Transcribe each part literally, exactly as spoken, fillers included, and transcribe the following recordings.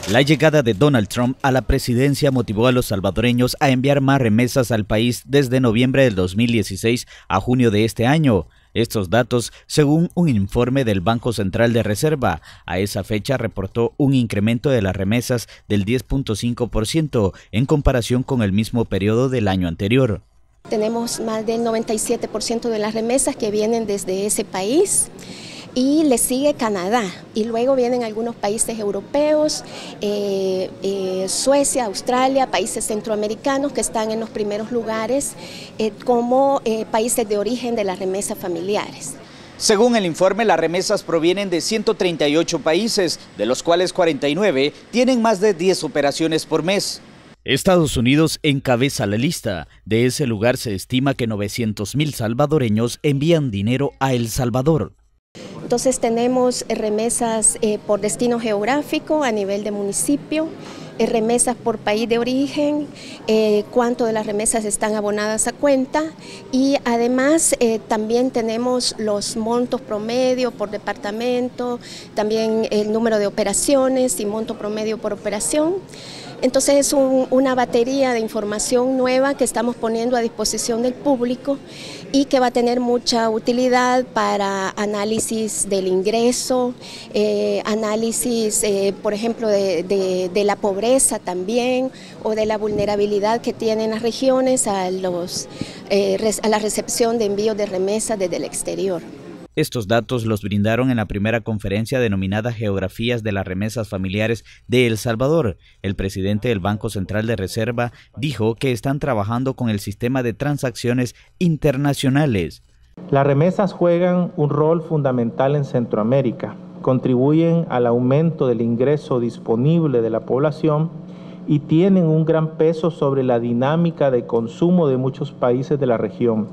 La llegada de Donald Trump a la presidencia motivó a los salvadoreños a enviar más remesas al país desde noviembre del dos mil dieciséis a junio de este año. Estos datos, según un informe del Banco Central de Reserva, a esa fecha reportó un incremento de las remesas del diez punto cinco por ciento en comparación con el mismo periodo del año anterior. Tenemos más del noventa y siete por ciento de las remesas que vienen desde ese país. Y le sigue Canadá, y luego vienen algunos países europeos, eh, eh, Suecia, Australia, países centroamericanos que están en los primeros lugares eh, como eh, países de origen de las remesas familiares. Según el informe, las remesas provienen de ciento treinta y ocho países, de los cuales cuarenta y nueve tienen más de diez operaciones por mes. Estados Unidos encabeza la lista. De ese lugar se estima que novecientos mil salvadoreños envían dinero a El Salvador. Entonces tenemos remesas eh, por destino geográfico a nivel de municipio, eh, remesas por país de origen, eh, cuánto de las remesas están abonadas a cuenta, y además eh, también tenemos los montos promedio por departamento, también el número de operaciones y monto promedio por operación. Entonces es un, una batería de información nueva que estamos poniendo a disposición del público y que va a tener mucha utilidad para análisis del ingreso, eh, análisis, eh, por ejemplo, de, de, de la pobreza también, o de la vulnerabilidad que tienen las regiones a, los, eh, a la recepción de envíos de remesas desde el exterior. Estos datos los brindaron en la primera conferencia denominada Geografías de las Remesas Familiares de El Salvador. El presidente del Banco Central de Reserva dijo que están trabajando con el sistema de transacciones internacionales. Las remesas juegan un rol fundamental en Centroamérica, contribuyen al aumento del ingreso disponible de la población y tienen un gran peso sobre la dinámica de consumo de muchos países de la región.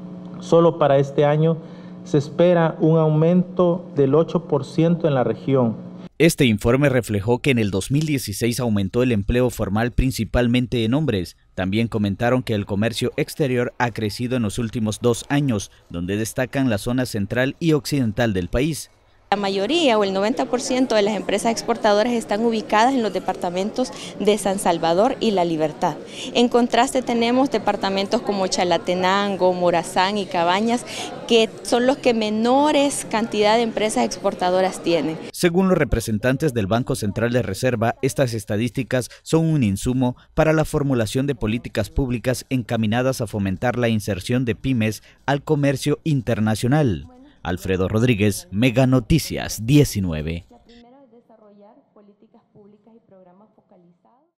Solo para este año se espera un aumento del ocho por ciento en la región. Este informe reflejó que en el dos mil dieciséis aumentó el empleo formal principalmente en hombres. También comentaron que el comercio exterior ha crecido en los últimos dos años, donde destacan la zona central y occidental del país. La mayoría o el noventa por ciento de las empresas exportadoras están ubicadas en los departamentos de San Salvador y La Libertad. En contraste tenemos departamentos como Chalatenango, Morazán y Cabañas, que son los que menores cantidad de empresas exportadoras tienen. Según los representantes del Banco Central de Reserva, estas estadísticas son un insumo para la formulación de políticas públicas encaminadas a fomentar la inserción de pymes al comercio internacional. Alfredo Rodríguez, Mega Noticias diecinueve.